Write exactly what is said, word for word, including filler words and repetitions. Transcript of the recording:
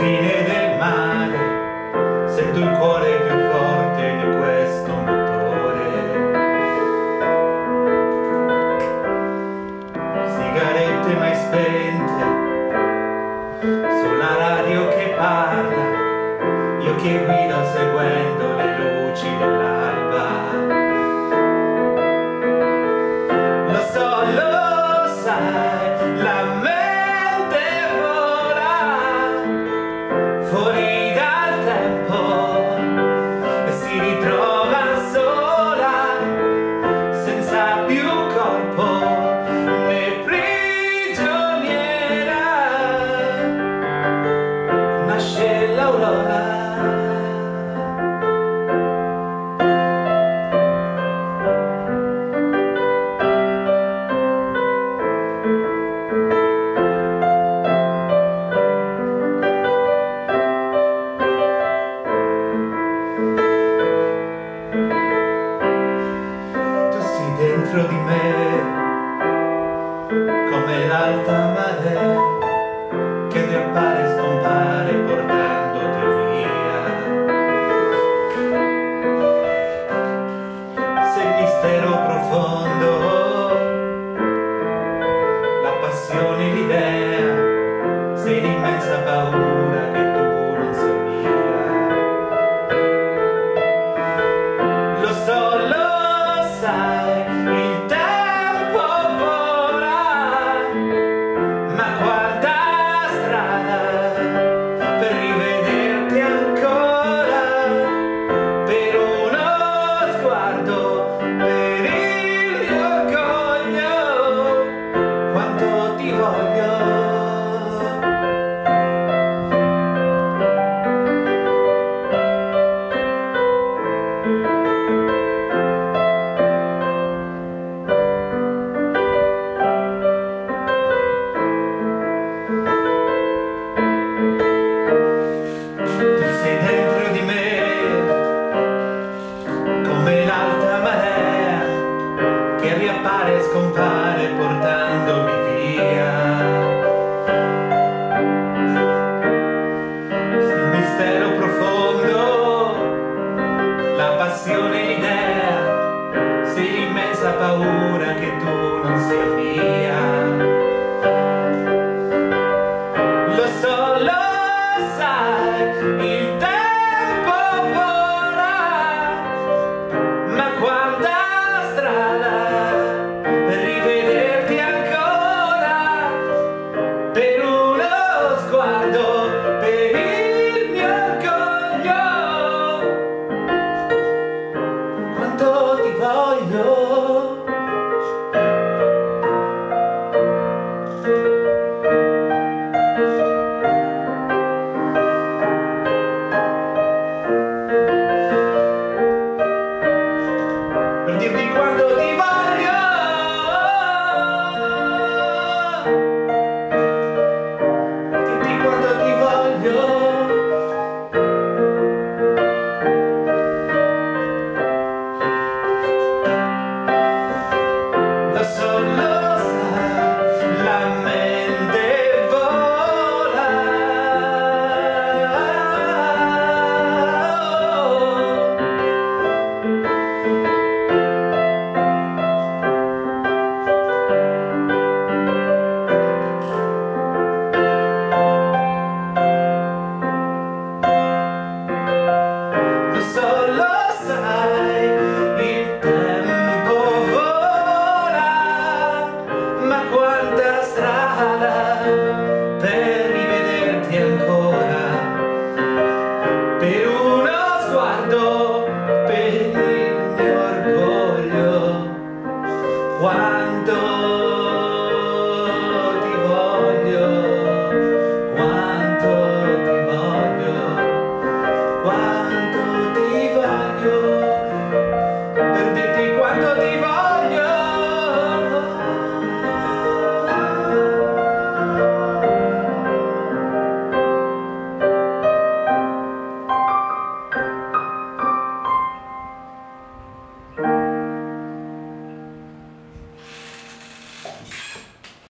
fine del mare, sento il cuore più forte di questo motore. Sigarette mai spente, sulla radio che parla, io che guido seguendo le luci dell'alba. Lo so, lo sai, la mente vola fuori dal tempo e si ritrova sola, senza più corpo né prigioniera. Nasce l'aurora. Dentro di me, come l'alta marea che riappare e scompare portandoti via. Sei il mistero profondo, la passione, l'idea, sei l'immensa paura che tu non sia mia. Lo so, lo sai, il tempo vola, ma quanta strada per rivederti ancora, per uno sguardo, per il mio orgoglio, quanto ti voglio. Sei dentro di me, come l'alta marea che riappare e scompare portandomi via. Il mistero profondo, la passione, l'idea, sei l'immensa paura che tu non sia mia. Lo so, lo sai, il tempo vola, ma quanta strada per rivederti ancora, per uno sguardo, per il mio orgoglio, quanto ti voglio. Per dirti quanto ti voglio, per dirti quanto ti voglio. Lo so, lo sai, la mente vola. Lo so, lo sai, il tempo vola, ma quanta strada per rivederti ancora, per uno sguardo, per il mio orgoglio, quanto